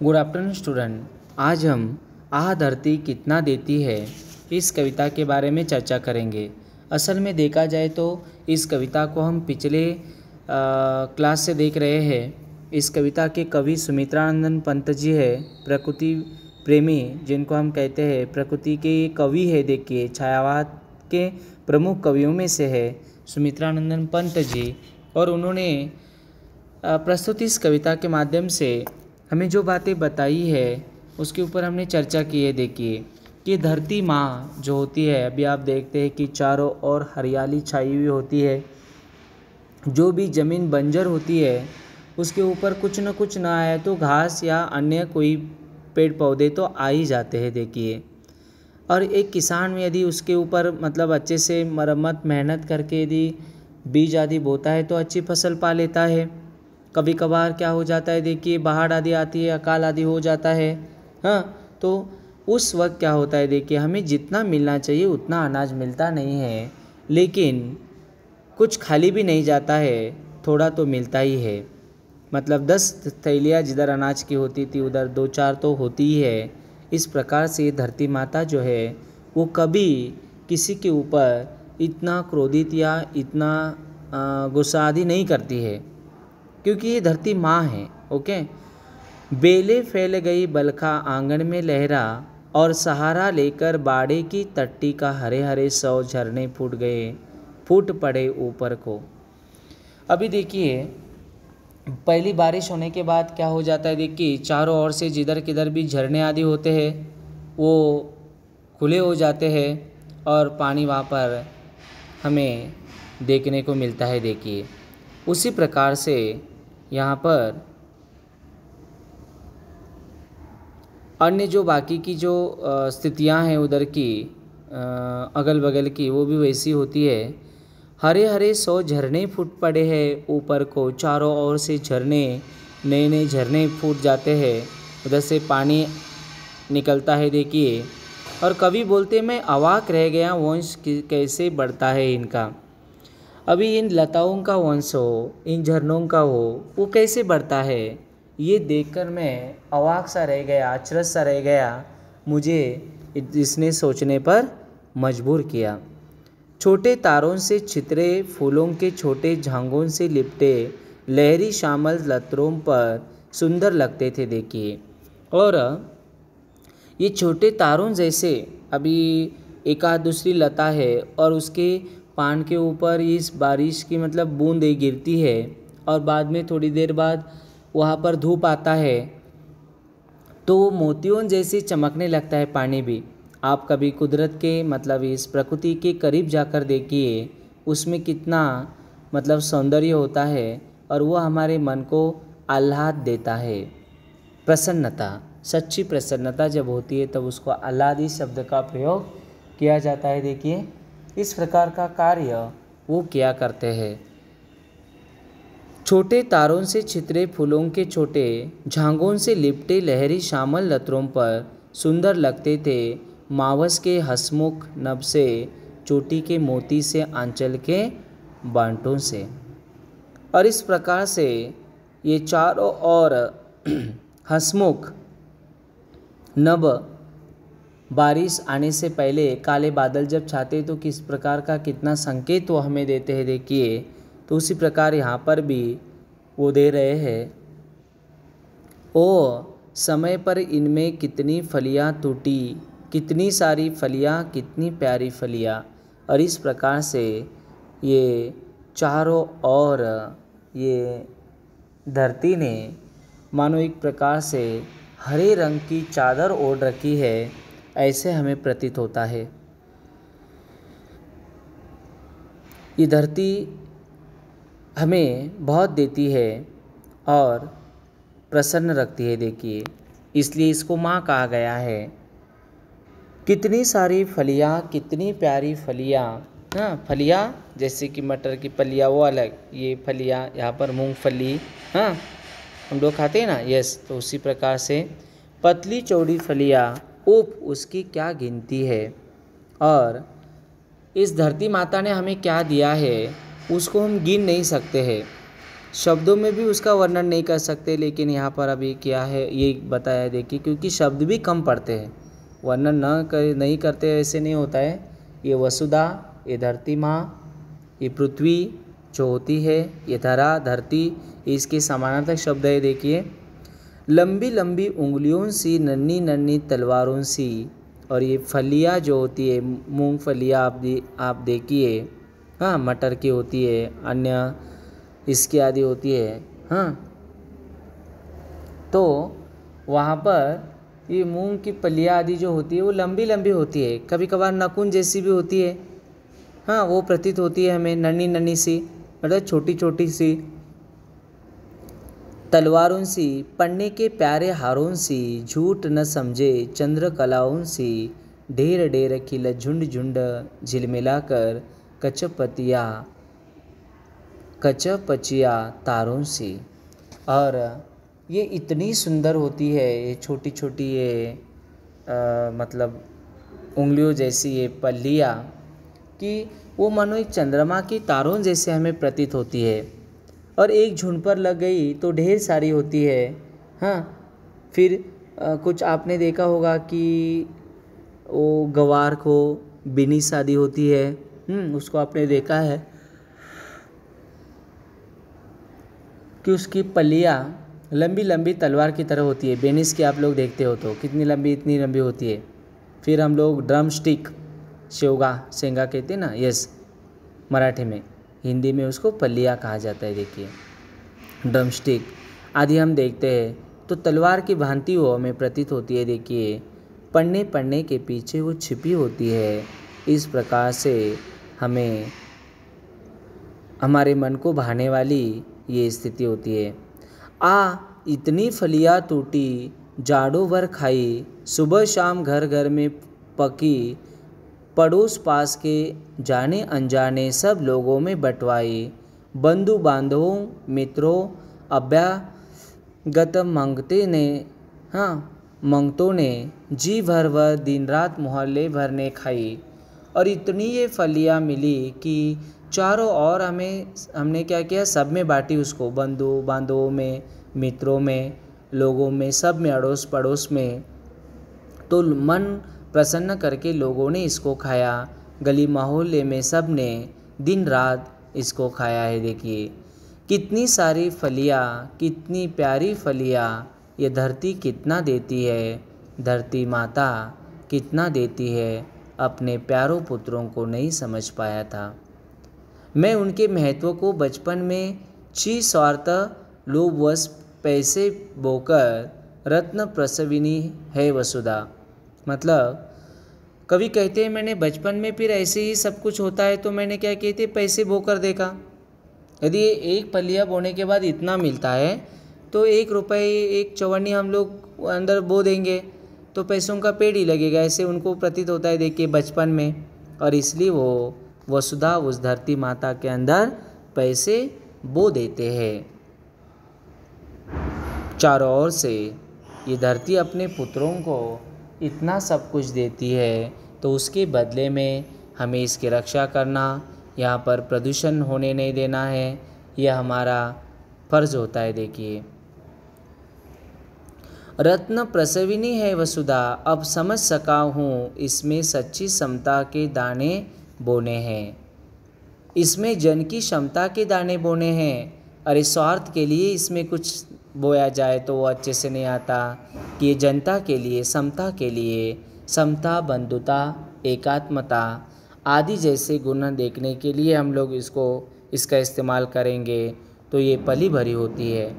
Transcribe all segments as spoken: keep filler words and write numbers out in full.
Good afternoon student. आज हम आह धरती कितना देती है इस कविता के बारे में चर्चा करेंगे। असल में देखा जाए तो इस कविता को हम पिछले आ, क्लास से देख रहे हैं। इस कविता के कवि सुमित्रानंदन पंत जी है, प्रकृति प्रेमी जिनको हम कहते हैं, प्रकृति के कवि है। देखिए, छायावाद के प्रमुख कवियों में से है सुमित्रानंदन पंत जी, और उन्होंने प्रस्तुत इस कविता के माध्यम से हमें जो बातें बताई है उसके ऊपर हमने चर्चा की है। देखिए कि धरती माँ जो होती है, अभी आप देखते हैं कि चारों ओर हरियाली छाई हुई होती है। जो भी ज़मीन बंजर होती है उसके ऊपर कुछ न कुछ ना आए तो घास या अन्य कोई पेड़ पौधे तो आ ही जाते हैं। देखिए, और एक किसान में यदि उसके ऊपर मतलब अच्छे से मरम्मत मेहनत करके यदि बीज आदि बोता है तो अच्छी फसल पा लेता है। कभी कभार क्या हो जाता है, देखिए बाढ़ आदि आती है, अकाल आदि हो जाता है, हाँ, तो उस वक्त क्या होता है, देखिए हमें जितना मिलना चाहिए उतना अनाज मिलता नहीं है, लेकिन कुछ खाली भी नहीं जाता है, थोड़ा तो मिलता ही है। मतलब दस थैलियाँ जिधर अनाज की होती थी उधर दो चार तो होती ही है। इस प्रकार से धरती माता जो है वो कभी किसी के ऊपर इतना क्रोधित या इतना गुस्सा आदि नहीं करती है, क्योंकि ये धरती माँ है। ओके, बेले फैल गई बलखा आंगन में लहरा, और सहारा लेकर बाड़े की तट्टी का हरे हरे सौ झरने फूट गए, फूट पड़े ऊपर को। अभी देखिए, पहली बारिश होने के बाद क्या हो जाता है, देखिए चारों ओर से जिधर किधर भी झरने आदि होते हैं वो खुले हो जाते हैं और पानी वहाँ पर हमें देखने को मिलता है। देखिए, उसी प्रकार से यहाँ पर अन्य जो बाकी की जो स्थितियाँ हैं उधर की अगल बगल की, वो भी वैसी होती है। हरे हरे सौ झरने फूट पड़े हैं ऊपर को, चारों ओर से झरने, नए नए झरने फूट जाते हैं, उधर से पानी निकलता है। देखिए, और कवि बोलते मैं अवाक रह गया, वंश कैसे बढ़ता है इनका। अभी इन लताओं का वंश हो, इन झरनों का हो, वो कैसे बढ़ता है, ये देखकर मैं अवाक सा रह गया, अचरज सा रह गया। मुझे इसने सोचने पर मजबूर किया। छोटे तारों से छितरे फूलों के छोटे झांगों से लिपटे लहरी शामल लतरों पर सुंदर लगते थे। देखिए, और ये छोटे तारों जैसे अभी एक आध दूसरी लता है और उसके पान के ऊपर इस बारिश की मतलब बूंदें गिरती है, और बाद में थोड़ी देर बाद वहाँ पर धूप आता है तो वो मोतियों जैसे चमकने लगता है पानी भी। आप कभी कुदरत के मतलब इस प्रकृति के करीब जाकर देखिए, उसमें कितना मतलब सौंदर्य होता है, और वो हमारे मन को आह्लाद देता है। प्रसन्नता, सच्ची प्रसन्नता जब होती है तब उसको आह्लादी शब्द का प्रयोग किया जाता है। देखिए, इस प्रकार का कार्य वो किया करते हैं। छोटे तारों से छितरे फूलों के छोटे झांगों से लिपटे लहरी शामल लतरों पर सुंदर लगते थे, मावस के हसमुख नभ से, चोटी के मोती से, आंचल के बांटों से। और इस प्रकार से ये चारों ओर हसमुख नभ, बारिश आने से पहले काले बादल जब छाते तो किस प्रकार का कितना संकेत वो हमें देते हैं। देखिए, तो उसी प्रकार यहाँ पर भी वो दे रहे हैं। ओ समय पर इनमें कितनी फलियाँ टूटी, कितनी सारी फलियाँ, कितनी प्यारी फलियाँ। और इस प्रकार से ये चारों ओर ये धरती ने मानो एक प्रकार से हरे रंग की चादर ओढ़ रखी है, ऐसे हमें प्रतीत होता है। ये धरती हमें बहुत देती है और प्रसन्न रखती है। देखिए, इसलिए इसको माँ कहा गया है। कितनी सारी फलियाँ, कितनी प्यारी फलियाँ। हाँ, फलियाँ जैसे कि मटर की फलियाँ वो अलग, ये फलियाँ यहाँ पर मूंगफली, हाँ हम लोग खाते हैं ना, यस, तो उसी प्रकार से पतली चौड़ी फलियाँ, उप उसकी क्या गिनती है। और इस धरती माता ने हमें क्या दिया है उसको हम गिन नहीं सकते हैं। शब्दों में भी उसका वर्णन नहीं कर सकते, लेकिन यहाँ पर अभी क्या है ये बताया देखिए, क्योंकि शब्द भी कम पड़ते हैं, वर्णन न कर नहीं करते ऐसे नहीं होता है। ये वसुधा, ये धरती माँ, ये पृथ्वी जो होती है, ये धरा धरती, इसके समानार्थक शब्द है देखिए। लंबी लंबी उंगलियों सी, नन्ही नन्ही तलवारों सी, और ये फलियाँ जो होती है, मूंगफलियाँ आप दे आप देखिए, हाँ, मटर की होती है, अन्य इसकी आदि होती है, हाँ। तो वहाँ पर ये मूंग की फलियाँ आदि जो होती है वो लंबी लंबी होती है, कभी कभार नकुन जैसी भी होती है, हाँ, वो प्रतीत होती है हमें, नन्ही नन्ही सी, मतलब छोटी छोटी सी। तलवारों सी, पन्ने के प्यारे हारों सी, झूठ न समझे चंद्रकलाओं सी, ढेर ढेर खिल झुंड झुंड झिलमिलाकर कचपतिया कचपचिया तारों सी। और ये इतनी सुंदर होती है, ये छोटी छोटी ये आ, मतलब उंगलियों जैसी ये पल्लियाँ, कि वो मानो एक चंद्रमा की तारों जैसे हमें प्रतीत होती है। और एक झुंड पर लग गई तो ढेर सारी होती है, हाँ। फिर आ, कुछ आपने देखा होगा कि वो गवार को बिनी शादी होती है, हम्म उसको आपने देखा है कि उसकी पल्लियाँ लंबी लंबी तलवार की तरह होती है। बेनिस की आप लोग देखते हो तो कितनी लंबी, इतनी लंबी होती है। फिर हम लोग ड्रम स्टिक, शेवगा शेंगा कहते हैं ना, यस, मराठी में, हिंदी में उसको पल्लियाँ कहा जाता है देखिए, ड्रम स्टिक आदि हम देखते हैं तो तलवार की भांति वो हमें प्रतीत होती है देखिए। पढ़ने पढ़ने के पीछे वो छिपी होती है। इस प्रकार से हमें हमारे मन को भाने वाली ये स्थिति होती है। आ इतनी फलियाँ टूटी, जाड़ों भर खाई, सुबह शाम घर घर में पकी, पड़ोस पास के जाने अनजाने सब लोगों में बंटवाई, बंधु बांधवों मित्रों अभ्यागत मंगते ने, हाँ, मंगतों ने जी भर भर दिन रात मोहल्ले भर ने खाई। और इतनी ये फलियाँ मिली कि चारों ओर हमें हमने क्या किया, सब में बांटी उसको, बंधु बांधवों में, मित्रों में, लोगों में, सब में, अड़ोस पड़ोस में। तो मन प्रसन्न करके लोगों ने इसको खाया, गली मोहल्ले में सब ने दिन रात इसको खाया है देखिए। कितनी सारी फलियाँ, कितनी प्यारी फलियाँ, ये धरती कितना देती है, धरती माता कितना देती है, अपने प्यारों पुत्रों को नहीं समझ पाया था। मैं उनके महत्व को बचपन में ची स्वार्थ लोभवश पैसे बोकर रत्न प्रसविनी है वसुधा। मतलब कवि कहते हैं मैंने बचपन में फिर ऐसे ही सब कुछ होता है तो मैंने क्या कहते पैसे बोकर देखा। यदि एक फलिया बोने के बाद इतना मिलता है तो एक रुपये एक चवन्नी हम लोग अंदर बो देंगे तो पैसों का पेड़ ही लगेगा, ऐसे उनको प्रतीत होता है देखिए बचपन में। और इसलिए वो वसुधा उस धरती माता के अंदर पैसे बो देते हैं। चारों ओर से ये धरती अपने पुत्रों को इतना सब कुछ देती है तो उसके बदले में हमें इसकी रक्षा करना, यहाँ पर प्रदूषण होने नहीं देना है, यह हमारा फर्ज होता है देखिए। रत्न प्रसविनी है वसुधा, अब समझ सका हूँ इसमें सच्ची समता के दाने बोने हैं, इसमें जन की क्षमता के दाने बोने हैं। अरे स्वार्थ के लिए इसमें कुछ बोया जाए तो वो अच्छे से नहीं आता कि ये जनता के लिए, समता के लिए, समता, बंधुता, एकात्मता आदि जैसे गुण देखने के लिए हम लोग इसको इसका इस्तेमाल करेंगे तो ये पली भरी होती है।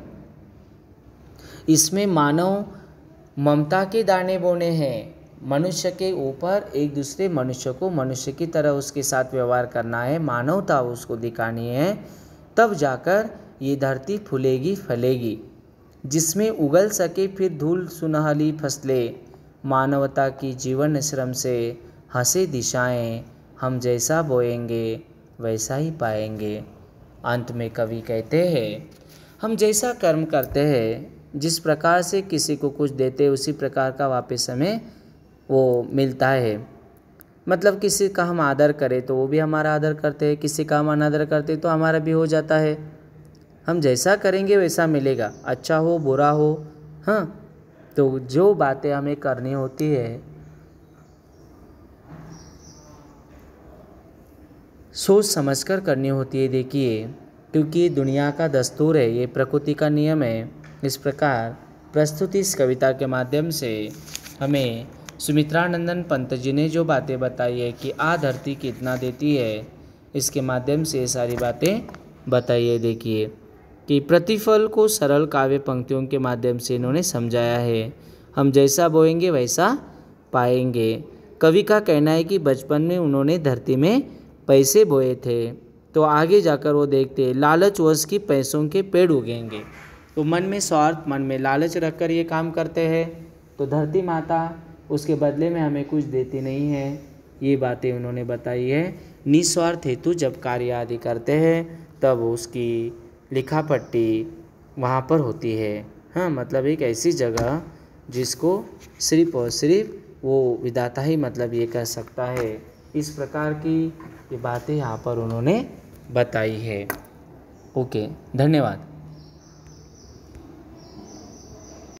इसमें मानव ममता के दाने बोने हैं, मनुष्य के ऊपर एक दूसरे मनुष्य को मनुष्य की तरह उसके साथ व्यवहार करना है, मानवता उसको दिखानी है, तब जाकर ये धरती फूलेगी फलेगी, जिसमें उगल सके फिर धूल सुनहली फसलें, मानवता की जीवन श्रम से हंसे दिशाएं, हम जैसा बोएंगे वैसा ही पाएंगे। अंत में कवि कहते हैं हम जैसा कर्म करते हैं, जिस प्रकार से किसी को कुछ देते उसी प्रकार का वापस हमें वो मिलता है। मतलब किसी का हम आदर करें तो वो भी हमारा आदर करते हैं, किसी का हम अनादर करते तो हमारा भी हो जाता है। हम जैसा करेंगे वैसा मिलेगा, अच्छा हो बुरा हो। हाँ, तो जो बातें हमें करनी होती है सोच समझकर करनी होती है। देखिए, क्योंकि दुनिया का दस्तूर है, ये प्रकृति का नियम है। इस प्रकार प्रस्तुत इस कविता के माध्यम से हमें सुमित्रानंदन पंत जी ने जो बातें बताई है कि आ धरती कितना देती है, इसके माध्यम से ये सारी बातें बताई है। देखिए कि प्रतिफल को सरल काव्य पंक्तियों के माध्यम से इन्होंने समझाया है। हम जैसा बोएंगे वैसा पाएंगे। कवि का कहना है कि बचपन में उन्होंने धरती में पैसे बोए थे, तो आगे जाकर वो देखते लालच वश की पैसों के पेड़ उगेंगे। तो मन में स्वार्थ, मन में लालच रखकर ये काम करते हैं, तो धरती माता उसके बदले में हमें कुछ देती नहीं है। ये बातें उन्होंने बताई है। निस्वार्थ हेतु जब कार्य आदि करते हैं तब उसकी लिखा पट्टी वहाँ पर होती है। हाँ, मतलब एक ऐसी जगह जिसको सिर्फ और सिर्फ वो विधाता ही मतलब ये कह सकता है। इस प्रकार की ये बातें यहाँ पर उन्होंने बताई है। ओके, धन्यवाद।